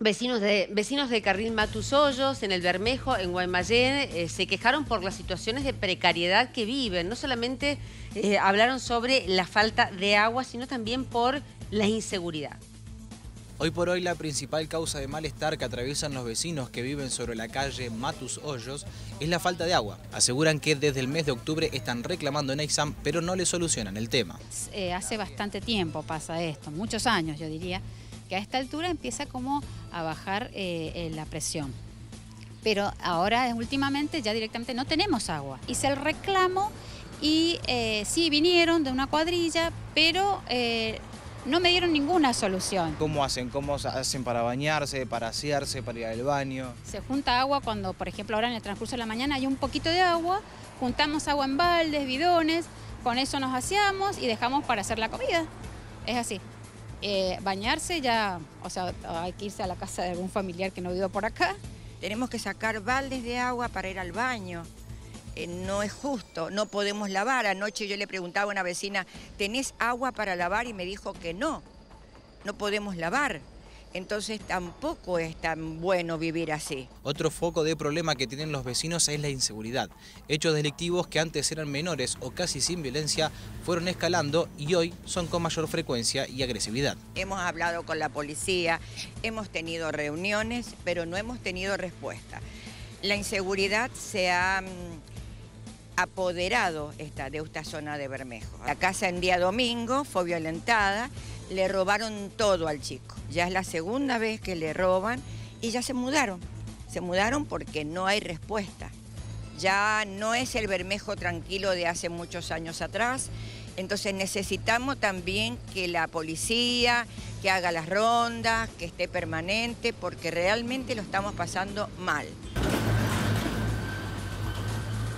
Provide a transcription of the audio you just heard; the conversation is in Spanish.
Vecinos de Carril Matus Hoyos, en el Bermejo, en Guaymallén, se quejaron por las situaciones de precariedad que viven. No solamente hablaron sobre la falta de agua, sino también por la inseguridad. Hoy por hoy la principal causa de malestar que atraviesan los vecinos que viven sobre la calle Matus Hoyos es la falta de agua. Aseguran que desde el mes de octubre están reclamando en Aysam, pero no le solucionan el tema. Hace bastante tiempo pasa esto, muchos años yo diría, que a esta altura empieza como a bajar la presión. Pero ahora últimamente ya directamente no tenemos agua. Hice el reclamo y sí vinieron de una cuadrilla, pero no me dieron ninguna solución. ¿Cómo hacen? ¿Cómo hacen para bañarse, para asearse, para ir al baño? Se junta agua cuando, por ejemplo, ahora en el transcurso de la mañana hay un poquito de agua, juntamos agua en baldes, bidones, con eso nos aseamos y dejamos para hacer la comida. Es así. Bañarse ya, o sea, hay que irse a la casa de algún familiar que no viva por acá. Tenemos que sacar baldes de agua para ir al baño. No es justo, no podemos lavar. Anoche yo le preguntaba a una vecina, ¿tenés agua para lavar? Y me dijo que no podemos lavar. Entonces tampoco es tan bueno vivir así. Otro foco de problema que tienen los vecinos es la inseguridad. Hechos delictivos que antes eran menores o casi sin violencia fueron escalando y hoy son con mayor frecuencia y agresividad. Hemos hablado con la policía, hemos tenido reuniones, pero no hemos tenido respuesta. La inseguridad se ha apoderado de esta zona de Bermejo. La casa en día domingo fue violentada, le robaron todo al chico. Ya es la segunda vez que le roban y ya se mudaron. Se mudaron porque no hay respuesta. Ya no es el Bermejo tranquilo de hace muchos años atrás. Entonces necesitamos también que la policía, que haga las rondas, que esté permanente, porque realmente lo estamos pasando mal.